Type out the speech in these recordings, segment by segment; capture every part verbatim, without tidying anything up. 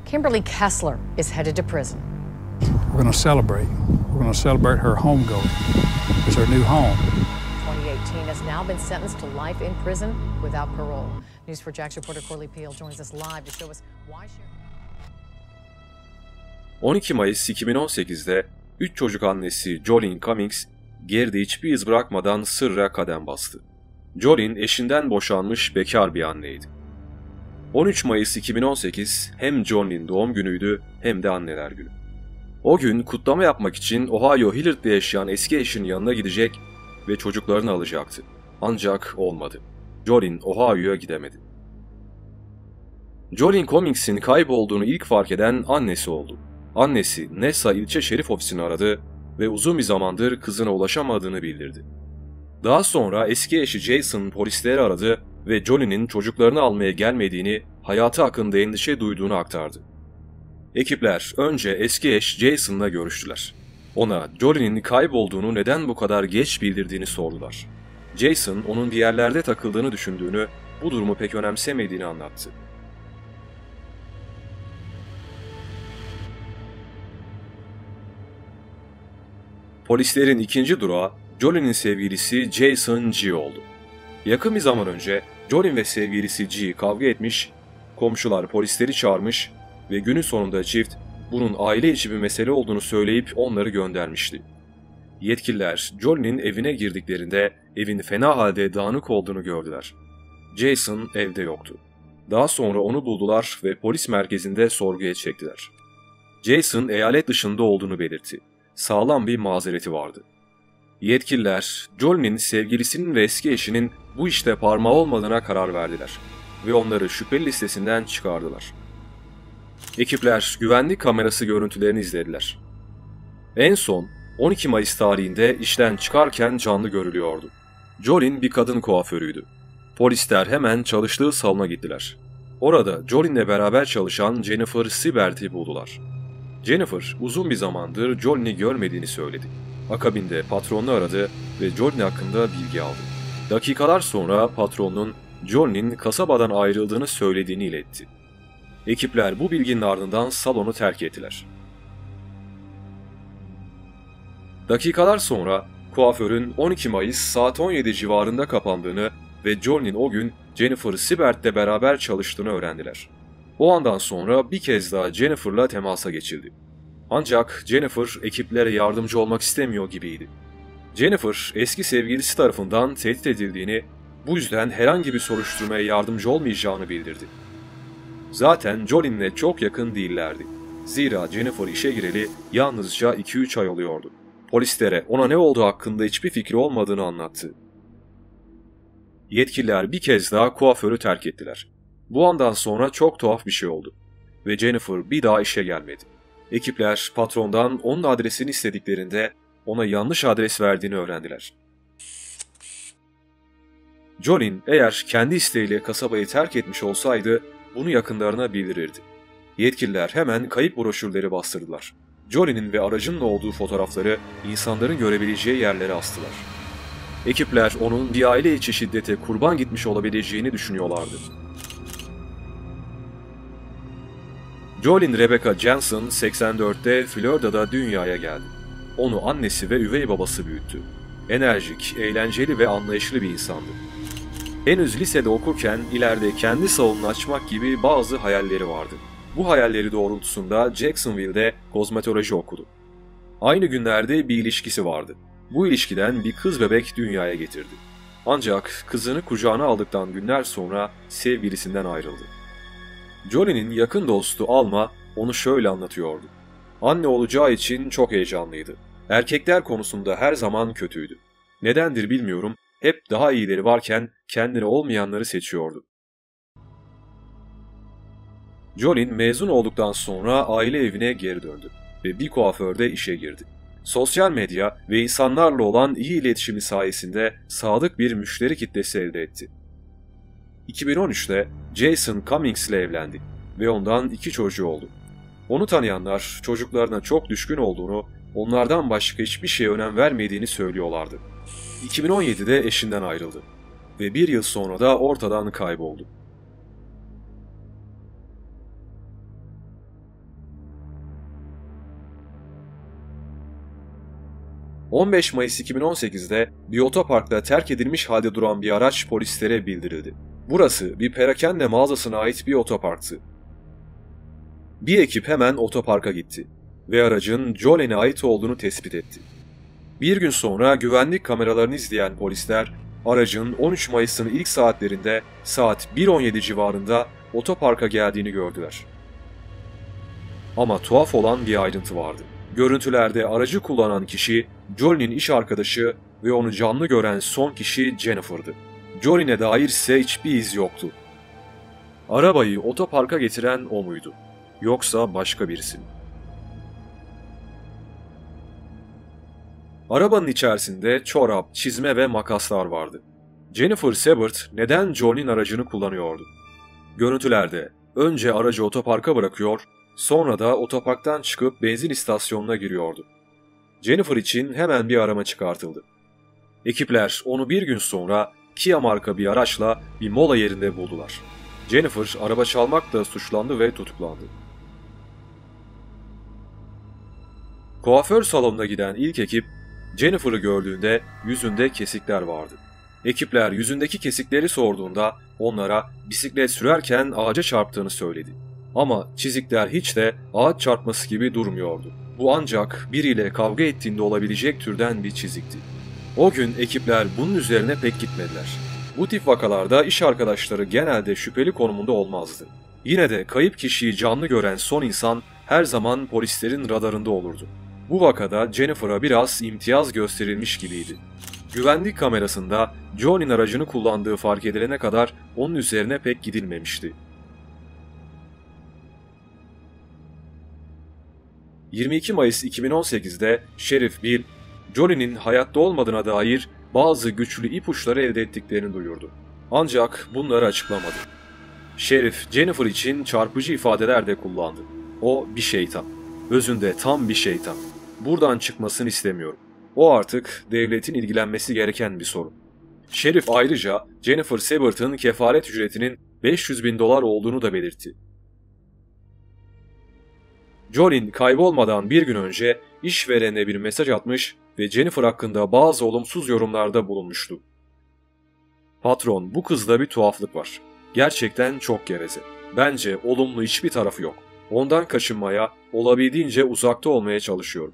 Kimberly Kessler is headed to prison. We're going to celebrate. We're going to celebrate her homegoing. It's her new home. twenty eighteen has now been sentenced to life in prison without parole. News four Jax reporter Corley Peel joins us live to show us why she... on iki Mayıs iki bin on sekiz'de üç çocuk annesi Jolene Cummings geride hiçbir iz bırakmadan sırra kadem bastı. Jolene eşinden boşanmış bekar bir anneydi. on üç Mayıs iki bin on sekiz hem Jolene'in doğum günüydü hem de anneler günü. O gün kutlama yapmak için Ohio Hilliard'da yaşayan eski eşinin yanına gidecek ve çocuklarını alacaktı. Ancak olmadı. Jolene Ohio'ya gidemedi. Jolene Cummings'in kaybolduğunu ilk fark eden annesi oldu. Annesi Nessa ilçe şerif ofisini aradı ve uzun bir zamandır kızına ulaşamadığını bildirdi. Daha sonra eski eşi Jason polisleri aradı ve Jolene'in çocuklarını almaya gelmediğini, hayatı hakkında endişe duyduğunu aktardı. Ekipler önce eski eş Jason'la görüştüler. Ona Jolene'in kaybolduğunu neden bu kadar geç bildirdiğini sordular. Jason onun bir yerlerde takıldığını düşündüğünü, bu durumu pek önemsemediğini anlattı. Polislerin ikinci durağı Jolene'in sevgilisi Jason G oldu. Yakın bir zaman önce Jolene ve sevgilisi G kavga etmiş, komşular polisleri çağırmış ve günün sonunda çift bunun aile içi bir mesele olduğunu söyleyip onları göndermişti. Yetkililer Jolene'in evine girdiklerinde evin fena halde dağınık olduğunu gördüler. Jason evde yoktu. Daha sonra onu buldular ve polis merkezinde sorguya çektiler. Jason eyalet dışında olduğunu belirtti. Sağlam bir mazereti vardı. Yetkililer, Jolene'in sevgilisinin ve eski eşinin bu işte parmağı olmadığına karar verdiler ve onları şüpheli listesinden çıkardılar. Ekipler güvenlik kamerası görüntülerini izlediler. En son on iki Mayıs tarihinde işten çıkarken canlı görülüyordu. Jolene bir kadın kuaförüydü. Polisler hemen çalıştığı salona gittiler. Orada Jolene'le beraber çalışan Jennifer Siebert'i buldular. Jennifer uzun bir zamandır Jolene'i görmediğini söyledi. Akabinde patronunu aradı ve Jolene hakkında bilgi aldı. Dakikalar sonra patronun Jolene'in kasabadan ayrıldığını söylediğini iletti. Ekipler bu bilginin ardından salonu terk ettiler. Dakikalar sonra kuaförün on iki Mayıs saat on yedi civarında kapandığını ve Jolene'in o gün Jennifer Siebert'le beraber çalıştığını öğrendiler. O andan sonra bir kez daha Jennifer'la temasa geçildi. Ancak Jennifer ekiplere yardımcı olmak istemiyor gibiydi. Jennifer eski sevgilisi tarafından tehdit edildiğini, bu yüzden herhangi bir soruşturmaya yardımcı olmayacağını bildirdi. Zaten Jolene'le çok yakın değillerdi. Zira Jennifer işe gireli yalnızca iki üç ay oluyordu. Polislere ona ne olduğu hakkında hiçbir fikri olmadığını anlattı. Yetkililer bir kez daha kuaförü terk ettiler. Bu andan sonra çok tuhaf bir şey oldu ve Jennifer bir daha işe gelmedi. Ekipler patrondan onun adresini istediklerinde ona yanlış adres verdiğini öğrendiler. Jolene eğer kendi isteğiyle kasabayı terk etmiş olsaydı bunu yakınlarına bildirirdi. Yetkililer hemen kayıp broşürleri bastırdılar. Jolene'in ve aracının olduğu fotoğrafları insanların görebileceği yerlere astılar. Ekipler onun bir aile içi şiddete kurban gitmiş olabileceğini düşünüyorlardı. Jolene Rebecca Jensen seksen dörtte Florida'da dünyaya geldi. Onu annesi ve üvey babası büyüttü. Enerjik, eğlenceli ve anlayışlı bir insandı. Henüz lisede okurken ileride kendi salonunu açmak gibi bazı hayalleri vardı. Bu hayalleri doğrultusunda Jacksonville'de kozmetoloji okudu. Aynı günlerde bir ilişkisi vardı. Bu ilişkiden bir kız bebek dünyaya getirdi. Ancak kızını kucağına aldıktan günler sonra sevgilisinden ayrıldı. Jolene'in yakın dostu Alma onu şöyle anlatıyordu. Anne olacağı için çok heyecanlıydı. Erkekler konusunda her zaman kötüydü. Nedendir bilmiyorum, hep daha iyileri varken kendine olmayanları seçiyordu. Jolene mezun olduktan sonra aile evine geri döndü ve bir kuaförde işe girdi. Sosyal medya ve insanlarla olan iyi iletişimi sayesinde sadık bir müşteri kitlesi elde etti. iki bin on üçte Jason Cummings ile evlendi ve ondan iki çocuğu oldu. Onu tanıyanlar çocuklarına çok düşkün olduğunu, onlardan başka hiçbir şeye önem vermediğini söylüyorlardı. iki bin on yedide eşinden ayrıldı ve bir yıl sonra da ortadan kayboldu. on beş Mayıs iki bin on sekiz'de bir otoparkta terk edilmiş halde duran bir araç polislere bildirildi. Burası bir perakende mağazasına ait bir otoparktı. Bir ekip hemen otoparka gitti ve aracın Jolene'e ait olduğunu tespit etti. Bir gün sonra güvenlik kameralarını izleyen polisler aracın on üç Mayıs'ın ilk saatlerinde saat bir on yedi civarında otoparka geldiğini gördüler. Ama tuhaf olan bir ayrıntı vardı. Görüntülerde aracı kullanan kişi Jolene'in iş arkadaşı ve onu canlı gören son kişi Jennifer'dı. Jolene'e dair ise hiçbir iz yoktu. Arabayı otoparka getiren o muydu? Yoksa başka birisi mi? Arabanın içerisinde çorap, çizme ve makaslar vardı. Jennifer Sebert neden Jolene'in aracını kullanıyordu? Görüntülerde önce aracı otoparka bırakıyor, sonra da otoparktan çıkıp benzin istasyonuna giriyordu. Jennifer için hemen bir arama çıkartıldı. Ekipler onu bir gün sonra Kia marka bir araçla bir mola yerinde buldular. Jennifer araba çalmakla suçlandı ve tutuklandı. Kuaför salonuna giden ilk ekip Jennifer'ı gördüğünde yüzünde kesikler vardı. Ekipler yüzündeki kesikleri sorduğunda onlara bisiklet sürerken ağaca çarptığını söyledi. Ama çizikler hiç de ağaç çarpması gibi durmuyordu. Bu ancak biriyle kavga ettiğinde olabilecek türden bir çizikti. O gün ekipler bunun üzerine pek gitmediler. Bu tip vakalarda iş arkadaşları genelde şüpheli konumunda olmazdı. Yine de kayıp kişiyi canlı gören son insan her zaman polislerin radarında olurdu. Bu vakada Jennifer'a biraz imtiyaz gösterilmiş gibiydi. Güvenlik kamerasında Jolene'in aracını kullandığı fark edilene kadar onun üzerine pek gidilmemişti. yirmi iki Mayıs iki bin on sekiz'de Şerif Bill, Jolene'in hayatta olmadığına dair bazı güçlü ipuçları elde ettiklerini duyurdu. Ancak bunları açıklamadı. Şerif, Jennifer için çarpıcı ifadeler de kullandı. O bir şeytan. Özünde tam bir şeytan. Buradan çıkmasını istemiyorum. O artık devletin ilgilenmesi gereken bir sorun. Şerif ayrıca Jennifer Sebert'ın kefaret ücretinin beş yüz bin dolar olduğunu da belirtti. Jolene kaybolmadan bir gün önce işverene bir mesaj atmış ve Jennifer hakkında bazı olumsuz yorumlarda bulunmuştu. "Patron, bu kızda bir tuhaflık var. Gerçekten çok geveze. Bence olumlu hiçbir tarafı yok. Ondan kaçınmaya, olabildiğince uzakta olmaya çalışıyorum."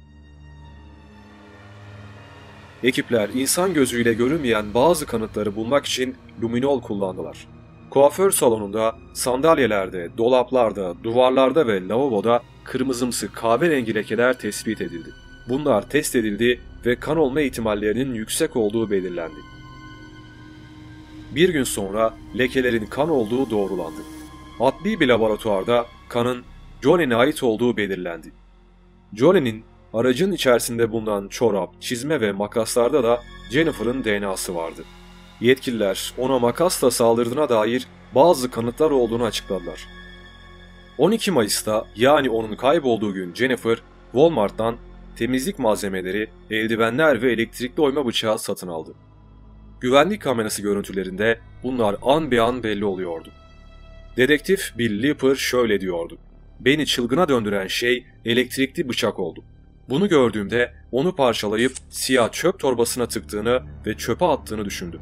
Ekipler insan gözüyle görünmeyen bazı kanıtları bulmak için luminol kullandılar. Kuaför salonunda, sandalyelerde, dolaplarda, duvarlarda ve lavaboda kırmızımsı kahverengi lekeler tespit edildi. Bunlar test edildi ve kan olma ihtimallerinin yüksek olduğu belirlendi. Bir gün sonra lekelerin kan olduğu doğrulandı. Adli bir laboratuvarda kanın Jolene'e ait olduğu belirlendi. Jolene'in aracın içerisinde bulunan çorap, çizme ve makaslarda da Jennifer'ın D N A'sı vardı. Yetkililer ona makasla saldırdığına dair bazı kanıtlar olduğunu açıkladılar. on iki Mayıs'ta, yani onun kaybolduğu gün Jennifer, Walmart'tan temizlik malzemeleri, eldivenler ve elektrikli oyma bıçağı satın aldı. Güvenlik kamerası görüntülerinde bunlar an be an belli oluyordu. Dedektif Bill Leeper şöyle diyordu: "Beni çılgına döndüren şey elektrikli bıçak oldu. Bunu gördüğümde onu parçalayıp siyah çöp torbasına tıktığını ve çöpe attığını düşündüm."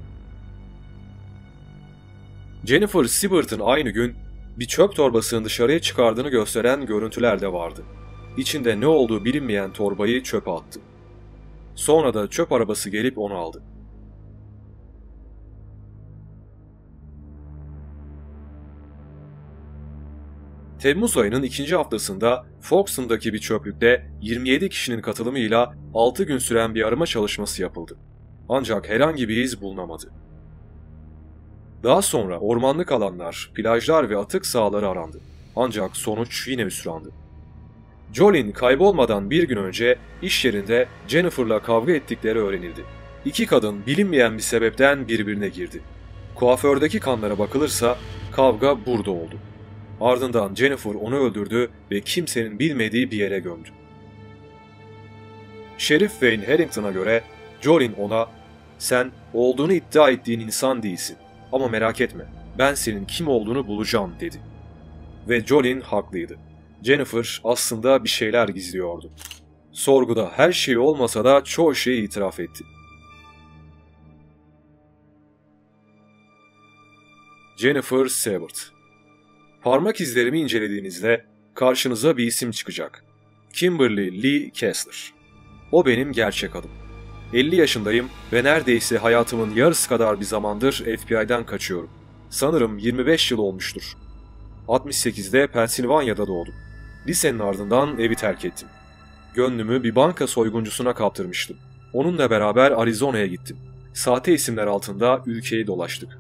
Jennifer Sebert'ın aynı gün bir çöp torbasını dışarıya çıkardığını gösteren görüntüler de vardı. İçinde ne olduğu bilinmeyen torbayı çöpe attı. Sonra da çöp arabası gelip onu aldı. Temmuz ayının ikinci haftasında Folkston'daki bir çöplükte yirmi yedi kişinin katılımıyla altı gün süren bir arama çalışması yapıldı. Ancak herhangi bir iz bulunamadı. Daha sonra ormanlık alanlar, plajlar ve atık sahaları arandı. Ancak sonuç yine hüsrandı. Jolene kaybolmadan bir gün önce iş yerinde Jennifer'la kavga ettikleri öğrenildi. İki kadın bilinmeyen bir sebepten birbirine girdi. Kuafördeki kanlara bakılırsa kavga burada oldu. Ardından Jennifer onu öldürdü ve kimsenin bilmediği bir yere gömdü. Şerif Wayne Harrington'a göre Jolene ona "Sen olduğunu iddia ettiğin insan değilsin. Ama merak etme, ben senin kim olduğunu bulacağım," dedi. Ve Jolene haklıydı. Jennifer aslında bir şeyler gizliyordu. Sorguda her şey olmasa da çoğu şeyi itiraf etti. Jennifer Savard. Parmak izlerimi incelediğinizde karşınıza bir isim çıkacak. Kimberly Lee Kessler. O benim gerçek adım. elli yaşındayım ve neredeyse hayatımın yarısı kadar bir zamandır F B I'den kaçıyorum. Sanırım yirmi beş yıl olmuştur. altmış sekizde Pensilvanya'da doğdum. Lisenin ardından evi terk ettim. Gönlümü bir banka soyguncusuna kaptırmıştım. Onunla beraber Arizona'ya gittim. Sahte isimler altında ülkeyi dolaştık.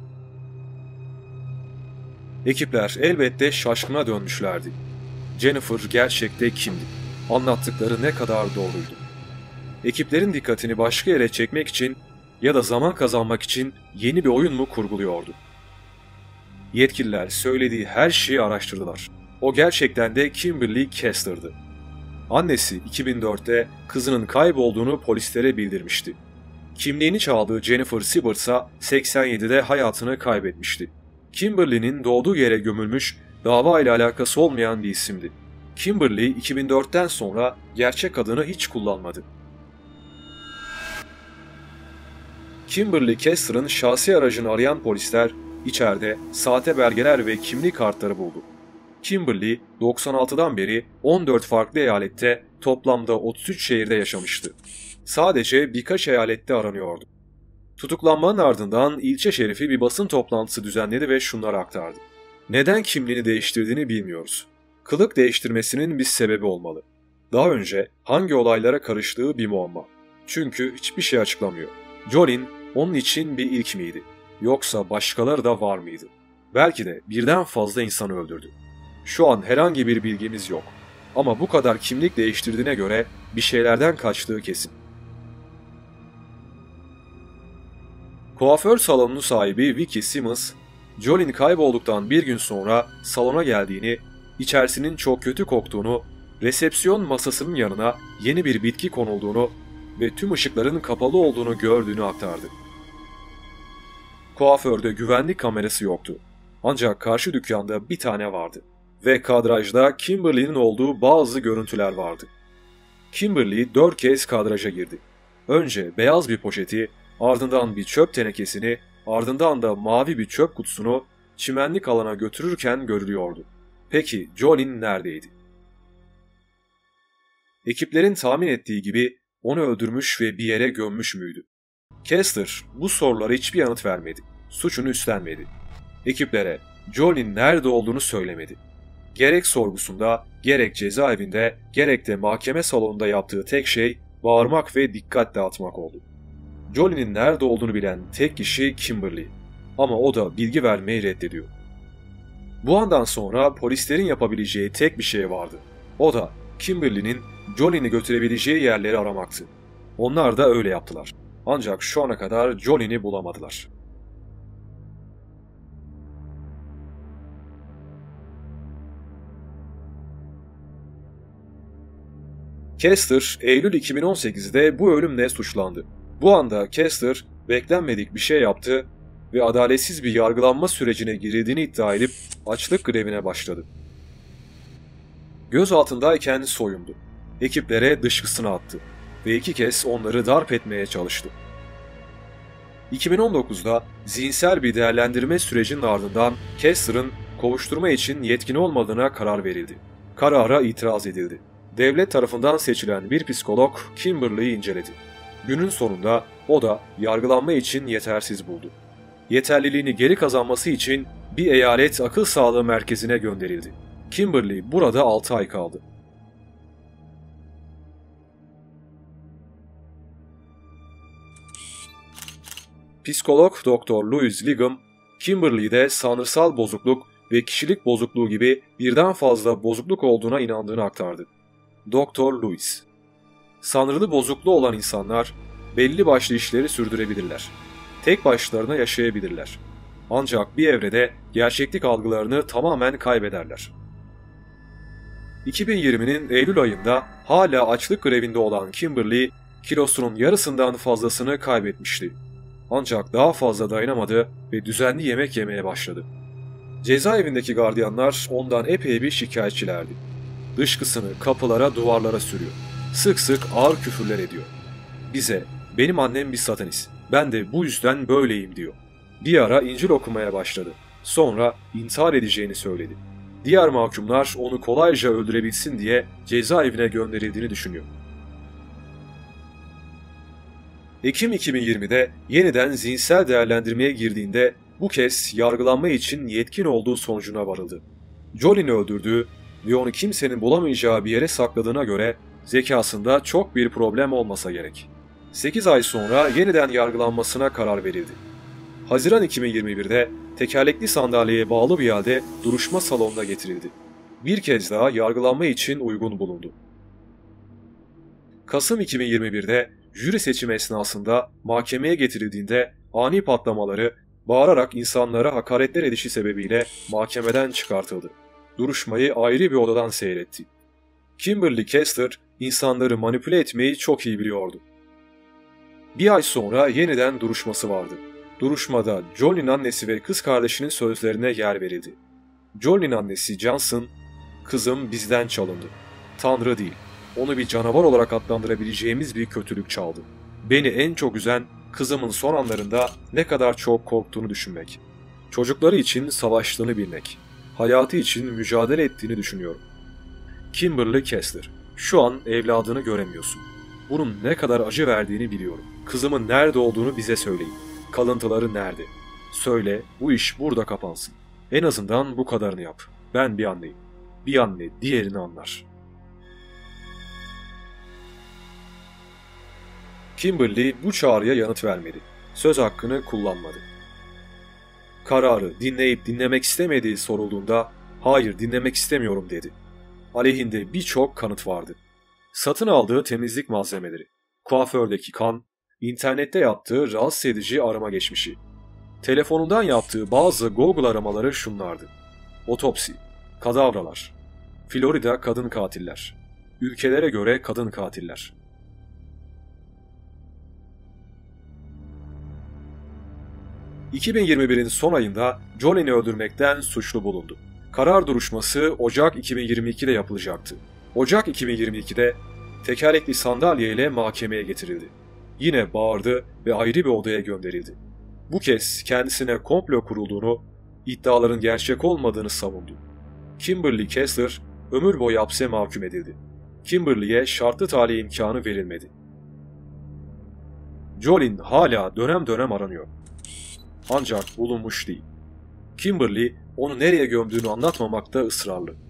Ekipler elbette şaşkına dönmüşlerdi. Jennifer gerçekte kimdi? Anlattıkları ne kadar doğruydu? Ekiplerin dikkatini başka yere çekmek için ya da zaman kazanmak için yeni bir oyun mu kurguluyordu? Yetkililer söylediği her şeyi araştırdılar. O gerçekten de Kimberly Kessler'dı. Annesi iki bin dörtte kızının kaybolduğunu polislere bildirmişti. Kimliğini çaldığı Jennifer Savard ise seksen yedide hayatını kaybetmişti. Kimberly'nin doğduğu yere gömülmüş, dava ile alakası olmayan bir isimdi. Kimberly iki bin dörtten sonra gerçek adını hiç kullanmadı. Kimberly Kessler'ın şahsi aracını arayan polisler içeride sahte belgeler ve kimlik kartları buldu. Kimberly doksan altıdan beri on dört farklı eyalette toplamda otuz üç şehirde yaşamıştı. Sadece birkaç eyalette aranıyordu. Tutuklanmanın ardından ilçe şerifi bir basın toplantısı düzenledi ve şunları aktardı. Neden kimliğini değiştirdiğini bilmiyoruz. Kılık değiştirmesinin bir sebebi olmalı. Daha önce hangi olaylara karıştığı bir muamma. Çünkü hiçbir şey açıklamıyor. Jolene onun için bir ilk miydi? Yoksa başkaları da var mıydı? Belki de birden fazla insan öldürdü. Şu an herhangi bir bilgimiz yok. Ama bu kadar kimlik değiştirdiğine göre bir şeylerden kaçtığı kesin. Kuaför salonunun sahibi Vicky Simmons, Jolene kaybolduktan bir gün sonra salona geldiğini, içerisinin çok kötü koktuğunu, resepsiyon masasının yanına yeni bir bitki konulduğunu ve tüm ışıkların kapalı olduğunu gördüğünü aktardı. Kuaförde güvenlik kamerası yoktu. Ancak karşı dükkanda bir tane vardı. Ve kadrajda Kimberly'nin olduğu bazı görüntüler vardı. Kimberly dört kez kadraja girdi. Önce beyaz bir poşeti, ardından bir çöp tenekesini, ardından da mavi bir çöp kutusunu çimenlik alana götürürken görülüyordu. Peki Jolene neredeydi? Ekiplerin tahmin ettiği gibi onu öldürmüş ve bir yere gömmüş müydü? Kessler bu sorulara hiçbir yanıt vermedi. Suçunu üstlenmedi. Ekiplere Jolene'in nerede olduğunu söylemedi. Gerek sorgusunda, gerek cezaevinde, gerek de mahkeme salonunda yaptığı tek şey bağırmak ve dikkat dağıtmak oldu. Jolene'in nerede olduğunu bilen tek kişi Kimberly. Ama o da bilgi vermeyi reddediyor. Bu andan sonra polislerin yapabileceği tek bir şey vardı. O da Kimberly'nin Jolene'i götürebileceği yerleri aramaktı. Onlar da öyle yaptılar. Ancak şu ana kadar Jolene'i bulamadılar. Kessler, Eylül iki bin on sekizde bu ölümle suçlandı. Bu anda Kessler beklenmedik bir şey yaptı ve adaletsiz bir yargılanma sürecine girildiğini iddia edip açlık grevine başladı. Gözaltındayken soyundu. Ekiplere dışkısını attı ve iki kez onları darp etmeye çalıştı. iki bin on dokuzda zihinsel bir değerlendirme sürecinin ardından Kessler'ın kovuşturma için yetkin olmadığına karar verildi. Karara itiraz edildi. Devlet tarafından seçilen bir psikolog Kimberly'yi inceledi. Günün sonunda o da yargılanma için yetersiz buldu. Yeterliliğini geri kazanması için bir eyalet akıl sağlığı merkezine gönderildi. Kimberly burada altı ay kaldı. Psikolog Doktor Louis Liggum, Kimberly'de sanrısal bozukluk ve kişilik bozukluğu gibi birden fazla bozukluk olduğuna inandığını aktardı. Doktor Louis, sanrılı bozukluğu olan insanlar belli başlı işleri sürdürebilirler. Tek başlarına yaşayabilirler. Ancak bir evrede gerçeklik algılarını tamamen kaybederler. iki bin yirminin Eylül ayında hala açlık grevinde olan Kimberly, kilosunun yarısından fazlasını kaybetmişti. Ancak daha fazla dayanamadı ve düzenli yemek yemeye başladı. Cezaevindeki gardiyanlar ondan epey bir şikayetçilerdi. Dışkısını kapılara, duvarlara sürüyor. Sık sık ağır küfürler ediyor. Bize, benim annem bir satanist, ben de bu yüzden böyleyim diyor. Bir ara İncil okumaya başladı. Sonra intihar edeceğini söyledi. Diğer mahkumlar onu kolayca öldürebilsin diye cezaevine gönderildiğini düşünüyor. Ekim iki bin yirmide yeniden zihinsel değerlendirmeye girdiğinde bu kez yargılanma için yetkin olduğu sonucuna varıldı. Jolin'i öldürdüğü ve onu kimsenin bulamayacağı bir yere sakladığına göre zekasında çok bir problem olmasa gerek. sekiz ay sonra yeniden yargılanmasına karar verildi. Haziran iki bin yirmi birde tekerlekli sandalyeye bağlı bir halde duruşma salonuna getirildi. Bir kez daha yargılanma için uygun bulundu. Kasım iki bin yirmi birde jüri seçimi esnasında mahkemeye getirildiğinde ani patlamaları, bağırarak insanlara hakaretler edişi sebebiyle mahkemeden çıkartıldı. Duruşmayı ayrı bir odadan seyretti. Kimberly Kester insanları manipüle etmeyi çok iyi biliyordu. Bir ay sonra yeniden duruşması vardı. Duruşmada Jolin'in annesi ve kız kardeşinin sözlerine yer verildi. Jolin'in annesi Johnson, "Kızım bizden çalındı. Tanrı değil, onu bir canavar olarak adlandırabileceğimiz bir kötülük çaldı. Beni en çok üzen kızımın son anlarında ne kadar çok korktuğunu düşünmek. Çocukları için savaştığını bilmek. Hayatı için mücadele ettiğini düşünüyorum." Kimberly Kester, "Şu an evladını göremiyorsun. Bunun ne kadar acı verdiğini biliyorum. Kızımın nerede olduğunu bize söyleyin. Kalıntıları nerede? Söyle, bu iş burada kapansın. En azından bu kadarını yap. Ben bir anneyim. Bir anne diğerini anlar." Kimberly bu çağrıya yanıt vermedi. Söz hakkını kullanmadı. Kararı dinleyip dinlemek istemediği sorulduğunda "Hayır, dinlemek istemiyorum" dedi. Aleyhinde birçok kanıt vardı. Satın aldığı temizlik malzemeleri, kuafördeki kan, internette yaptığı rahatsız edici arama geçmişi. Telefonundan yaptığı bazı Google aramaları şunlardı: otopsi, kadavralar, Florida kadın katiller, ülkelere göre kadın katiller. iki bin yirmi birin son ayında Jolin'i öldürmekten suçlu bulundu. Karar duruşması Ocak iki bin yirmi ikide yapılacaktı. Ocak iki bin yirmi ikide tekerlekli sandalye ile mahkemeye getirildi. Yine bağırdı ve ayrı bir odaya gönderildi. Bu kez kendisine komplo kurulduğunu, iddiaların gerçek olmadığını savundu. Kimberly Kester ömür boyu hapse mahkum edildi. Kimberly'ye şartlı tahliye imkanı verilmedi. Jolin hala dönem dönem aranıyor. Ancak bulunmuş değil. Kimberly onu nereye gömdüğünü anlatmamakta ısrarlı.